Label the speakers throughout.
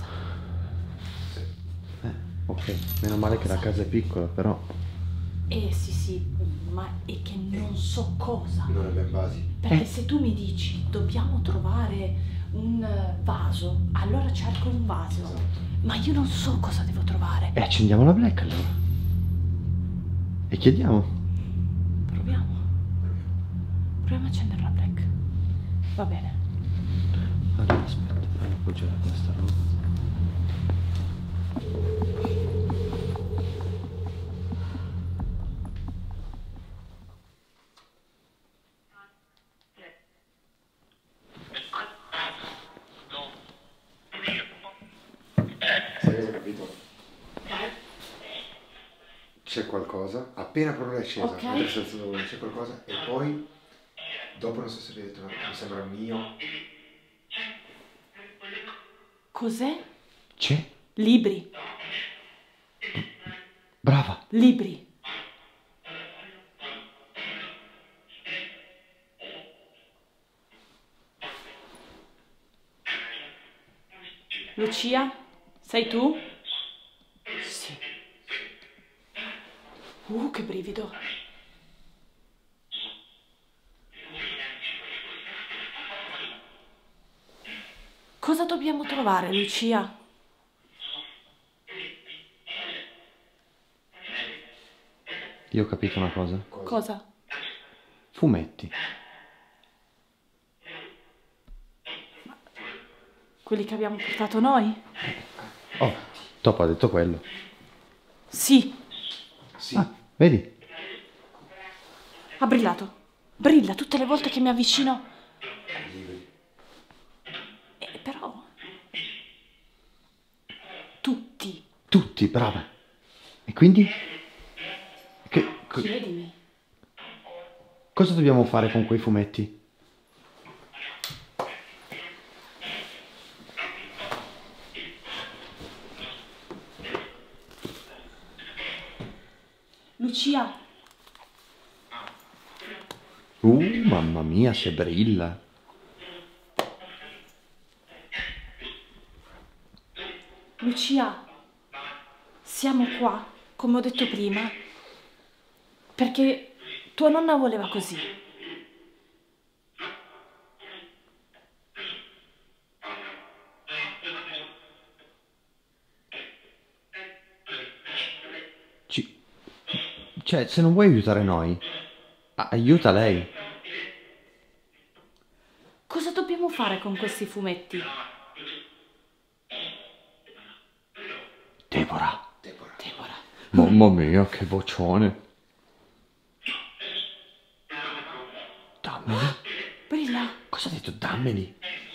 Speaker 1: Sì.
Speaker 2: Ok, meno male che la casa è piccola, però...
Speaker 3: Sì, ma è che non so cosa.
Speaker 1: Non è ben basi.
Speaker 3: Perché se tu mi dici dobbiamo trovare un vaso, allora cerco un vaso.
Speaker 1: Esatto.
Speaker 3: Ma io non so cosa devo trovare.
Speaker 2: E accendiamo la black allora. E chiediamo.
Speaker 3: Proviamo. Proviamo a accendere la black. Va bene.
Speaker 2: Allora aspetta, fammi appoggiare questa roba.
Speaker 1: Sai cosa ho capito? C'è qualcosa, appena proprio è accesa,
Speaker 3: Ok.
Speaker 1: mentre sta alzando la luce, c'è qualcosa e poi, dopo non so se avete detto, ma mi sembra mio.
Speaker 3: Cos'è?
Speaker 2: C'è?
Speaker 3: Libri.
Speaker 2: Brava.
Speaker 3: Libri. Lucia? Sei tu? Sì. Che brivido. Cosa dobbiamo trovare, Lucia?
Speaker 2: Io ho capito una cosa.
Speaker 3: Cosa?
Speaker 2: Fumetti.
Speaker 3: Quelli che abbiamo portato noi?
Speaker 2: Oh, Topo ha detto quello.
Speaker 3: Sì.
Speaker 1: Sì.
Speaker 2: Ah, vedi?
Speaker 3: Ha brillato. Brilla tutte le volte che mi avvicino.
Speaker 1: Libri.
Speaker 3: Però... Tutti.
Speaker 2: Tutti, brava. E quindi?
Speaker 3: Chiedimi.
Speaker 2: Cosa dobbiamo fare con quei fumetti?
Speaker 3: Lucia,
Speaker 2: Mamma mia, se brilla.
Speaker 3: Lucia, siamo qua, come ho detto prima, perché tua nonna voleva così.
Speaker 2: Cioè, se non vuoi aiutare noi, aiuta lei.
Speaker 3: Cosa dobbiamo fare con questi fumetti?
Speaker 2: Deborah.
Speaker 3: Deborah.
Speaker 2: Mamma mia, che vocione. Dammeli.
Speaker 3: Brilla.
Speaker 2: Cosa ha detto? Dammeli.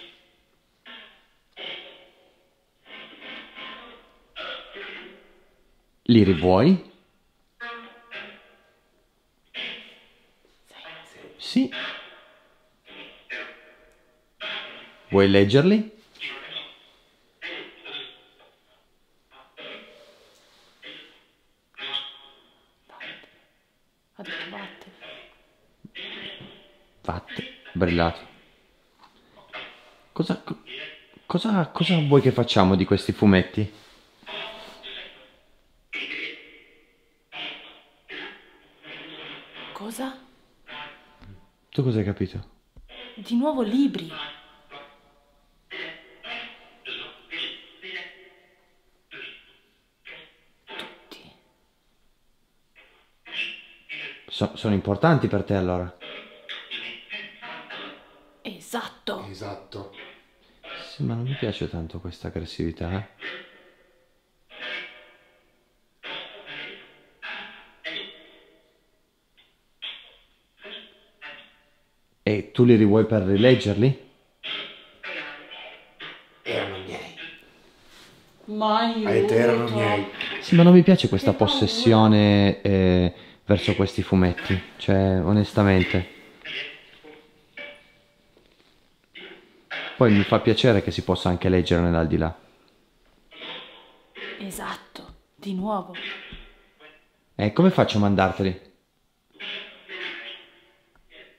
Speaker 2: Li rivuoi? Sì. Vuoi leggerli?
Speaker 3: Ha detto vattene.
Speaker 2: Vattene, brillato. Cosa vuoi che facciamo di questi fumetti?
Speaker 3: Cosa?
Speaker 2: Tu cosa hai capito?
Speaker 3: Di nuovo libri. Tutti.
Speaker 2: Sono importanti per te allora?
Speaker 3: Esatto.
Speaker 1: Esatto.
Speaker 2: Sì, ma non mi piace tanto questa aggressività, eh? E tu li rivuoi per rileggerli?
Speaker 1: Erano miei.
Speaker 3: Mai.
Speaker 1: Ha detto erano miei.
Speaker 2: Sì, ma non mi piace questa possessione verso questi fumetti, cioè, onestamente. Poi mi fa piacere che si possa anche leggere nell'aldilà.
Speaker 3: Esatto. Di nuovo.
Speaker 2: E come faccio a mandarteli?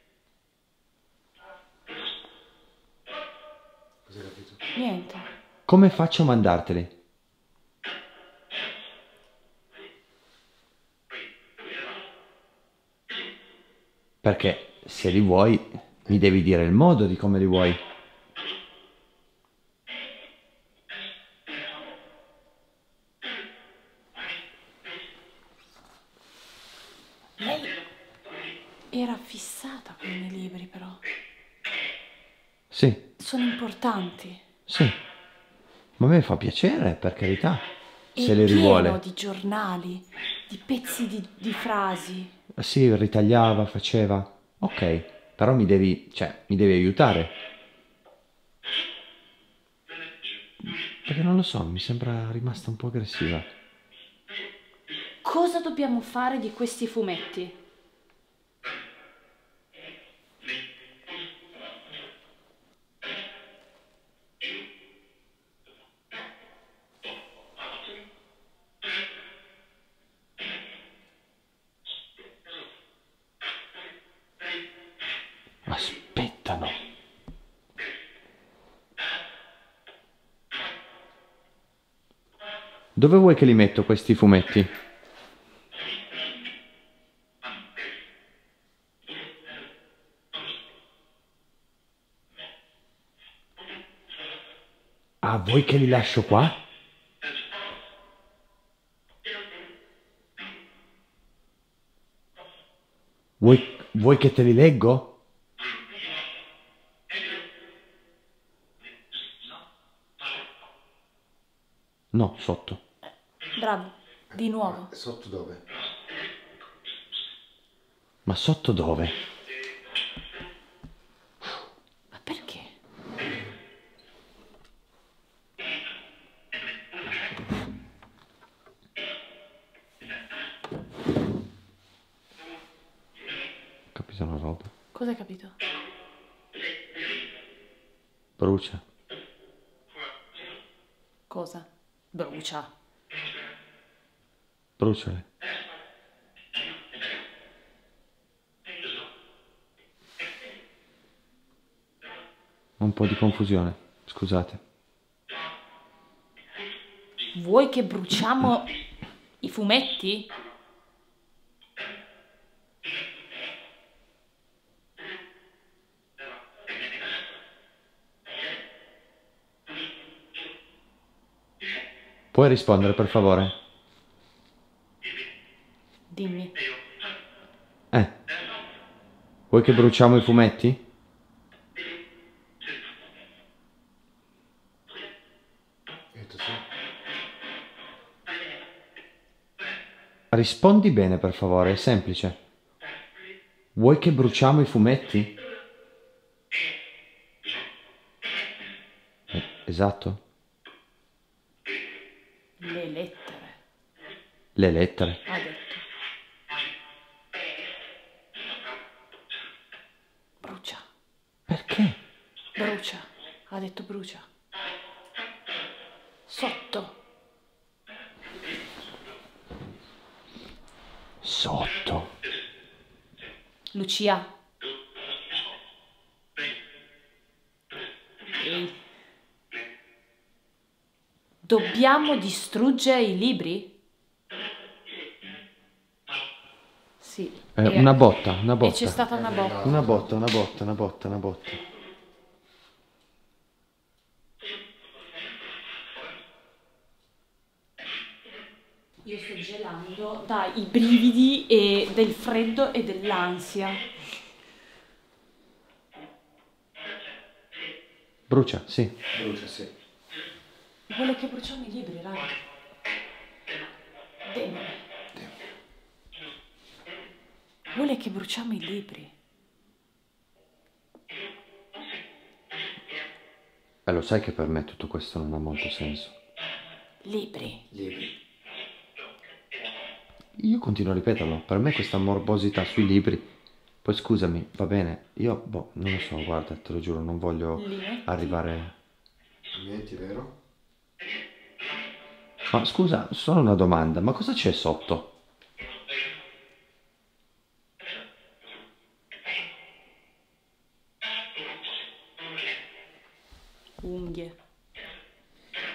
Speaker 1: Cosa hai capito?
Speaker 3: Niente.
Speaker 2: come faccio a mandarteli? Perché se li vuoi, mi devi dire il modo di come li vuoi.
Speaker 3: Lei era fissata con i libri, però.
Speaker 2: Sì,
Speaker 3: Sono importanti.
Speaker 2: sì. Ma a me fa piacere, per carità,
Speaker 3: È
Speaker 2: se li
Speaker 3: pieno
Speaker 2: rivuole.
Speaker 3: di giornali, di pezzi di frasi.
Speaker 2: Sì, ritagliava, faceva. Ok, però mi devi, cioè, mi devi aiutare. Perché non lo so, mi sembra rimasta un po' aggressiva.
Speaker 3: Cosa dobbiamo fare di questi fumetti?
Speaker 2: Aspettano. Dove vuoi che li metto questi fumetti? Ah, vuoi che li lascio qua? Vuoi che te li leggo? No, sotto.
Speaker 3: Bravo, di nuovo.
Speaker 1: Sotto dove?
Speaker 2: Ma sotto dove?
Speaker 3: Ma perché?
Speaker 2: Capito una roba?
Speaker 3: Cosa hai capito?
Speaker 2: Brucia.
Speaker 3: Cosa? Brucia.
Speaker 2: Bruciale. Un po' di confusione, scusate.
Speaker 3: Vuoi che bruciamo i fumetti?
Speaker 2: Puoi rispondere, per favore?
Speaker 3: Dimmi.
Speaker 2: Vuoi che bruciamo i fumetti?
Speaker 1: Ho detto sì.
Speaker 2: Rispondi bene, per favore, è semplice. Vuoi che bruciamo i fumetti? Esatto.
Speaker 3: Le lettere,
Speaker 2: Le lettere.
Speaker 3: ha detto. Brucia.
Speaker 2: Perché?
Speaker 3: Brucia. Ha detto brucia. Sotto.
Speaker 2: Sotto.
Speaker 3: Lucia. Ehi. Dobbiamo distruggere i libri? Sì.
Speaker 2: Una botta, una
Speaker 3: E c'è
Speaker 2: botta.
Speaker 3: stata una botta.
Speaker 2: Una botta, una botta, una botta, una botta.
Speaker 3: Io sto gelando dai brividi e del freddo e dell'ansia.
Speaker 2: Brucia, sì.
Speaker 1: Brucia, sì.
Speaker 3: Vuole che bruciamo i libri, raga. Demone. Vuole che bruciamo i libri.
Speaker 2: Lo sai che per me tutto questo non ha molto senso.
Speaker 3: Libri.
Speaker 1: Libri.
Speaker 2: Io continuo a ripeterlo, per me questa morbosità sui libri. Poi scusami, va bene, io, non lo so, guarda, te lo giuro, non voglio
Speaker 3: Li metti?
Speaker 2: arrivare...
Speaker 1: Niente, vero?
Speaker 2: Ma scusa, solo una domanda, ma cosa c'è sotto?
Speaker 3: Unghie.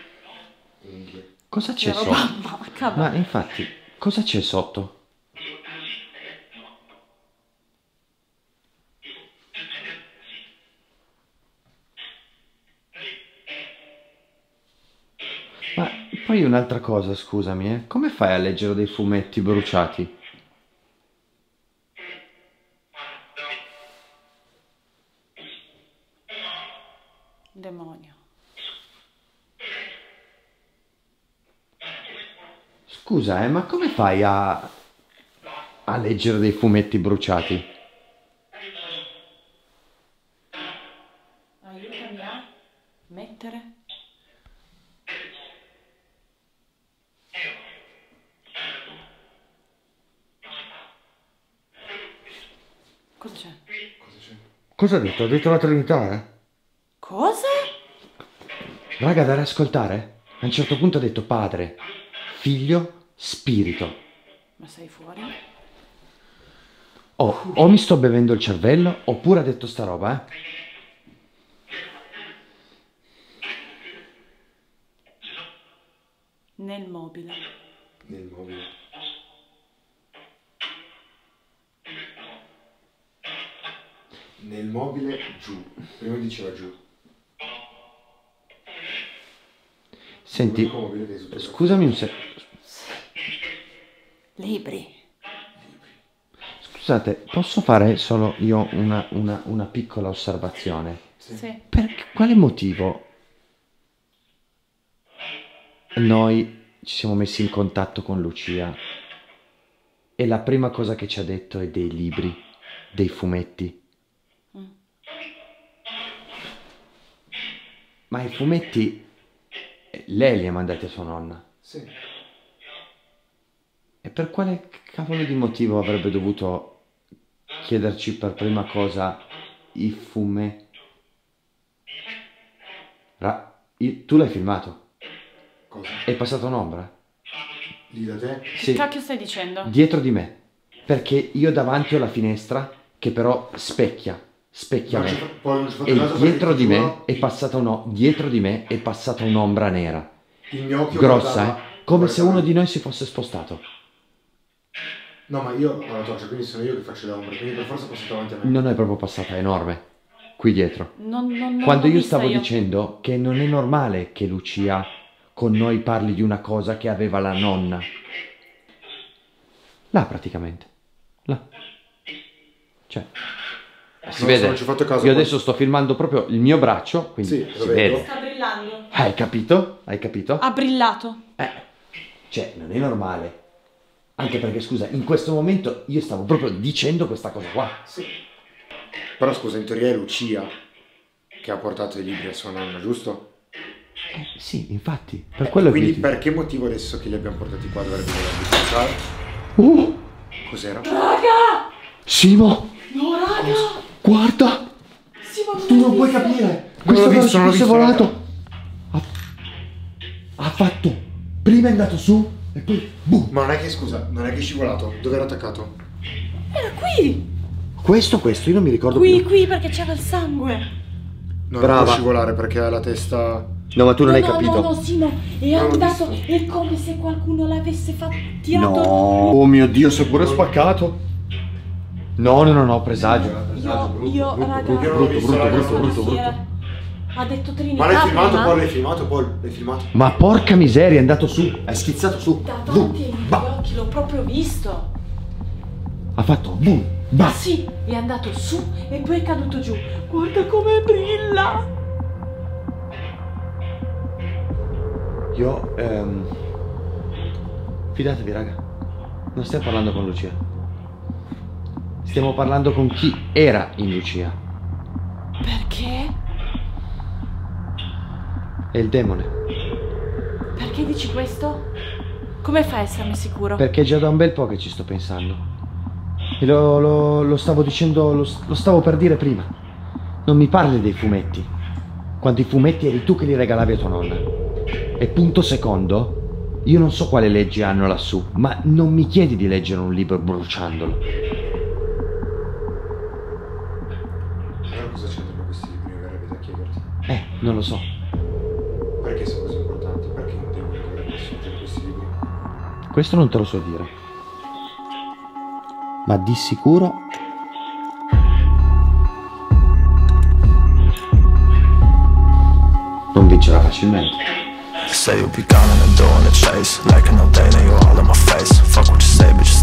Speaker 1: unghie.
Speaker 2: Cosa c'è
Speaker 3: Che roba
Speaker 2: sotto?
Speaker 3: macabra.
Speaker 2: Ma infatti, cosa c'è sotto? Ma poi un'altra cosa, scusami, come fai a leggere dei fumetti bruciati?
Speaker 3: Demonio.
Speaker 2: Scusa, ma come fai a leggere dei fumetti bruciati?
Speaker 3: Aiutami a mettere. Cosa c'è?
Speaker 1: Cosa c'è?
Speaker 2: Cosa ha detto? Ha detto la Trinità, eh?
Speaker 3: Cosa?
Speaker 2: Raga, da ascoltare? A un certo punto ha detto Padre, Figlio, Spirito.
Speaker 3: Ma sei fuori?
Speaker 2: O mi sto bevendo il cervello, oppure ha detto sta roba,
Speaker 3: Nel mobile.
Speaker 1: Nel mobile. Nel mobile giù. Prima diceva giù.
Speaker 2: Senti,
Speaker 1: L'unico mobile che è sotto.
Speaker 2: scusami un secondo.
Speaker 3: Libri.
Speaker 2: Scusate, posso fare solo io una piccola osservazione?
Speaker 3: Sì.
Speaker 2: Per quale motivo noi ci siamo messi in contatto con Lucia e la prima cosa che ci ha detto è dei libri, dei fumetti? Ma i fumetti lei li ha mandati a sua nonna.
Speaker 1: Sì.
Speaker 2: E per quale cavolo di motivo avrebbe dovuto chiederci per prima cosa i fumetti? Tu l'hai filmato?
Speaker 1: Cosa?
Speaker 2: È passata un'ombra?
Speaker 1: Lì da te?
Speaker 2: Sì,
Speaker 3: Che cacchio stai dicendo?
Speaker 2: dietro di me. Perché io davanti ho la finestra che però specchia
Speaker 1: Non ci
Speaker 2: me.
Speaker 1: fa- poi non ci fate
Speaker 2: E
Speaker 1: caso perché
Speaker 2: dietro
Speaker 1: ti
Speaker 2: di me
Speaker 1: giuro,
Speaker 2: è passata dietro di me è passata un'ombra nera.
Speaker 1: il mio occhio
Speaker 2: Grossa,
Speaker 1: guardava-
Speaker 2: come se
Speaker 1: guardava-
Speaker 2: uno di noi si fosse spostato.
Speaker 1: No, ma io ho la torcia, quindi sono io che faccio l'ombra, quindi per forza è passato davanti a me.
Speaker 2: Non è proprio passata, è enorme. Qui dietro.
Speaker 3: Non
Speaker 2: Quando
Speaker 3: l'ho
Speaker 2: io
Speaker 3: vista
Speaker 2: stavo dicendo che non è normale che Lucia con noi parli di una cosa che aveva la nonna. Là praticamente. Là. Cioè. Si
Speaker 1: Non
Speaker 2: vede.
Speaker 1: so, non ci ho fatto caso,
Speaker 2: Io
Speaker 1: poi-
Speaker 2: adesso sto filmando proprio il mio braccio, quindi
Speaker 1: Sì,
Speaker 2: si
Speaker 1: lo vedo.
Speaker 2: vede.
Speaker 3: Sta brillando.
Speaker 2: Hai capito? Hai capito?
Speaker 3: Ha brillato.
Speaker 2: Cioè, non è normale. Anche perché, scusa, in questo momento io stavo proprio dicendo questa cosa qua.
Speaker 1: Sì. Però scusa, in teoria è Lucia che ha portato i libri a sua nonna, giusto?
Speaker 2: Sì, infatti. Per quello
Speaker 1: Quindi
Speaker 2: che...
Speaker 1: per che motivo adesso che li abbiamo portati qua dovrebbe volerli
Speaker 2: Oh!
Speaker 1: Cos'era?
Speaker 3: Raga!
Speaker 2: Simo!
Speaker 3: No, raga!
Speaker 2: Guarda!
Speaker 3: Sì, ma
Speaker 2: Tu non puoi
Speaker 3: visto?
Speaker 2: capire!
Speaker 1: Non l'ho
Speaker 2: Questo
Speaker 1: visto, non l'ho
Speaker 2: è
Speaker 1: visto,
Speaker 2: volato! Ha fatto... Prima è andato su e poi... Boom!
Speaker 1: Ma non è che, scusa, non è che è scivolato? Dove era attaccato?
Speaker 3: Era qui!
Speaker 2: Questo, io non mi ricordo
Speaker 3: Qui,
Speaker 2: più.
Speaker 3: qui, perché c'era il sangue.
Speaker 1: Non
Speaker 2: Brava.
Speaker 1: può scivolare perché ha la testa...
Speaker 2: No, ma tu non hai capito.
Speaker 3: No, Simo, è
Speaker 1: Non l'ho
Speaker 3: andato.
Speaker 1: visto.
Speaker 3: È come se qualcuno l'avesse tirato.
Speaker 2: No. Oh mio Dio, si è pure spaccato. No, presagio.
Speaker 3: Io, raga,
Speaker 1: Io non l'ho visto,
Speaker 3: non
Speaker 1: raga,
Speaker 3: so
Speaker 2: brutto,
Speaker 3: chi
Speaker 2: brutto.
Speaker 3: era. Ha detto Trinità.
Speaker 1: Ma l'hai filmato,
Speaker 3: prima.
Speaker 1: Paul? L'hai filmato, Paul? L'hai filmato?
Speaker 2: Ma porca miseria, è andato su. È schizzato su.
Speaker 3: Davanti
Speaker 2: Boom.
Speaker 3: ai miei
Speaker 2: Bah.
Speaker 3: occhi, l'ho proprio visto.
Speaker 2: Ha fatto boom.
Speaker 3: Ma
Speaker 2: Bah.
Speaker 3: sì, è andato su e poi è caduto giù. Guarda come brilla.
Speaker 2: Io, fidatevi, raga. Non stiamo parlando con Lucia. Stiamo parlando con chi era in Lucia.
Speaker 3: Perché?
Speaker 2: È il demone.
Speaker 3: Perché dici questo? Come fai a esserne sicuro?
Speaker 2: Perché è già da un bel po' che ci sto pensando. E lo stavo dicendo, lo stavo per dire prima. Non mi parli dei fumetti. Quando i fumetti eri tu che li regalavi a tua nonna. E punto secondo, io non so quale leggi hanno lassù, ma non mi chiedi di leggere un libro bruciandolo.
Speaker 1: Allora cosa c'entrano questi libri? Mi verrebbe da chiederti.
Speaker 2: Non lo so.
Speaker 1: Perché sono così importanti? Perché un demone dovrebbe sotto questi libri?
Speaker 2: Questo non te lo so dire. Ma di sicuro non vincerà facilmente.
Speaker 4: Say you'll be gone in the door in the chase. Like an old day, now you're all in my face. Fuck what you say, but you